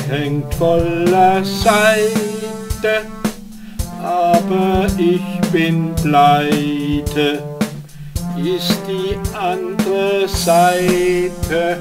hängt voller Seite, aber ich bin pleite, ist die andere Seite.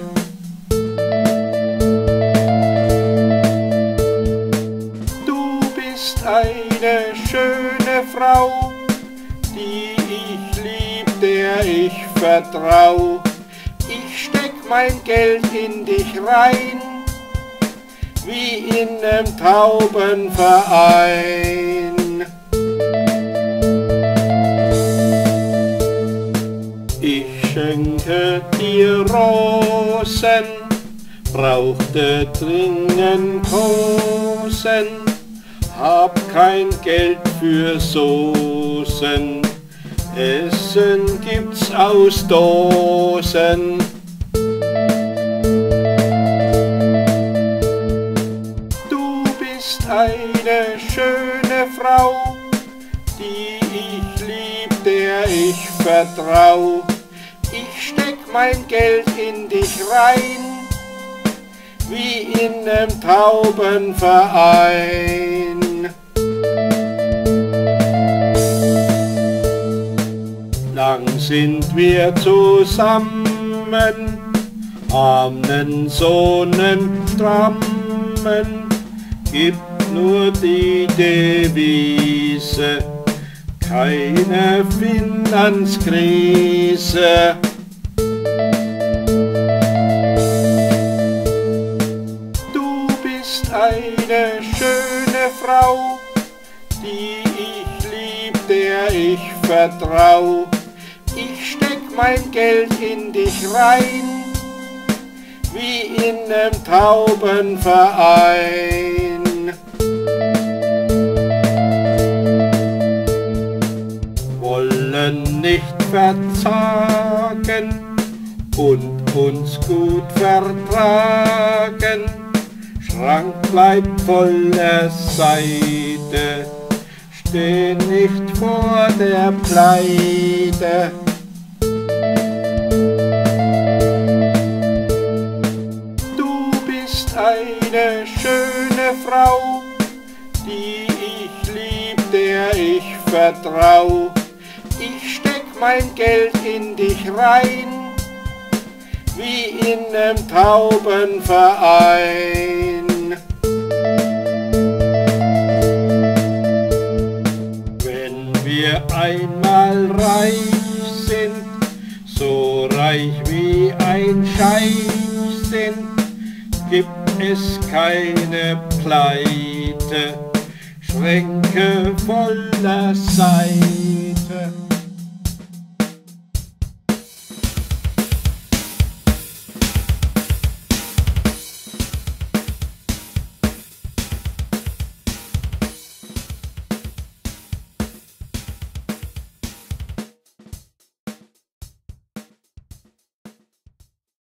Du bist eine schöne Frau, die ich lieb, der ich vertrau. Ich steck mein Geld in dich rein, wie in nem Taubenverein. Ich schenke dir Rosen, brauchte dringend Hosen, hab kein Geld für Soßen, Essen gibt's aus Dosen. Du bist eine schöne Frau, die ich lieb, der ich vertrau. Ich steck mein Geld in dich rein, wie in nem Taubenverein. Lang sind wir zusammen, ahnen Sonnenstrammen, gibt nur die Devise, keine Finanzkrise. Du bist eine schöne Frau, die ich lieb, der ich vertrau. Ich steck mein Geld in dich rein, wie in nem Taubenverein. Wollen nicht verzagen und uns gut vertragen, Schrank bleibt voller Seide, steh nicht vor der Pleite. Du bist eine schöne Frau, die ich lieb, der ich vertrau. Ich steck mein Geld in dich rein, wie in nem Taubenverein. Wenn wir einmal reich sind, so reich wie ein Scheich sind, gibt es keine Pleite, Schränke voller Seide.